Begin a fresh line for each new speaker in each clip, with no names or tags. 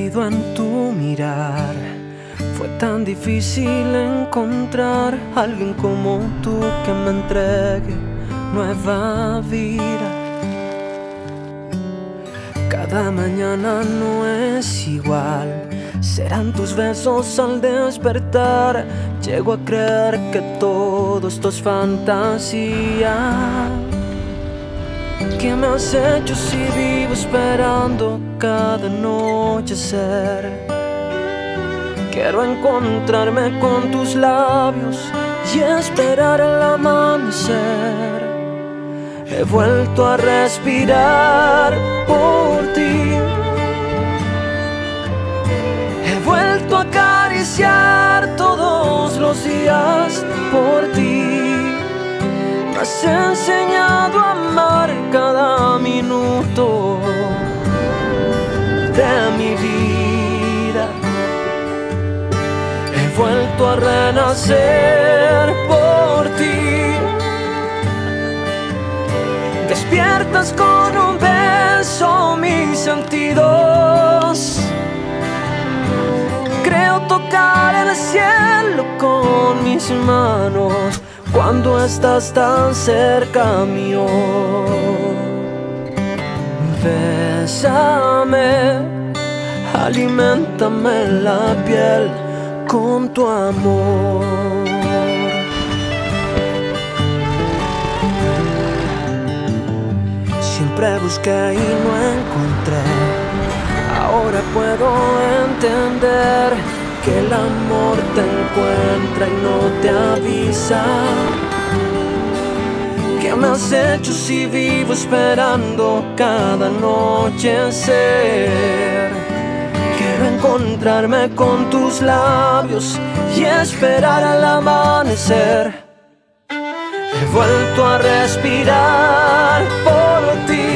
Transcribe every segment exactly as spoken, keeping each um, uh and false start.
perdido en tu mirar. Fue tan difícil encontrar a alguien como tú que me entregue nueva vida. Cada mañana no es igual, serán tus besos al despertar. Llego a creer que todo esto es fantasía. ¿Qué me has hecho si vivo esperando cada anochecer? Quiero encontrarme con tus labios y esperar el amanecer. He vuelto a respirar por ti. He vuelto a acariciar todos los días por ti. Me has enseñado a amar cada minuto de mi vida. He vuelto a renacer por ti. Despiertas con un beso mis sentidos. Creo tocar el cielo con mis manos cuando estás tan cerca mío. Bésame, aliméntame la piel con tu amor. Siempre busqué y no encontré. Ahora puedo entender que el amor te encuentra y no te avisa. ¿Qué me has hecho si vivo esperando cada anochecer? Quiero encontrarme con tus labios y esperar al amanecer. He vuelto a respirar por ti.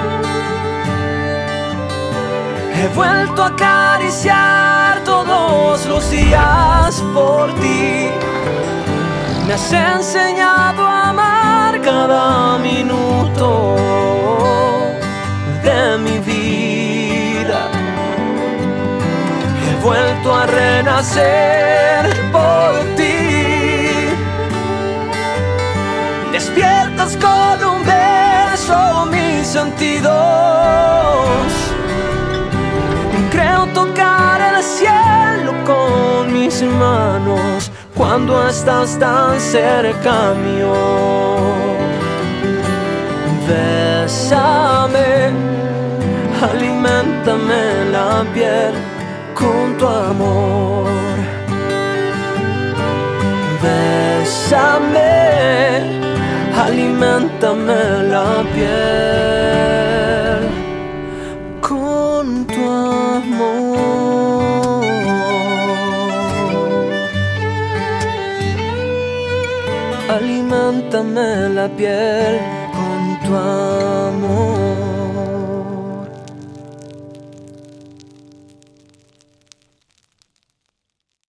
He vuelto a acariciar todos los días por ti. Me has enseñado a amar cada minuto de mi vida. He vuelto a renacer por ti. Despiertas con un beso mis sentidos. Creo tocar el cielo con mis manos cuando estás tan cerca mío. Bésame, aliméntame la piel con tu amor. Bésame, aliméntame la piel con tu amor. Aliméntame la piel con tu amor.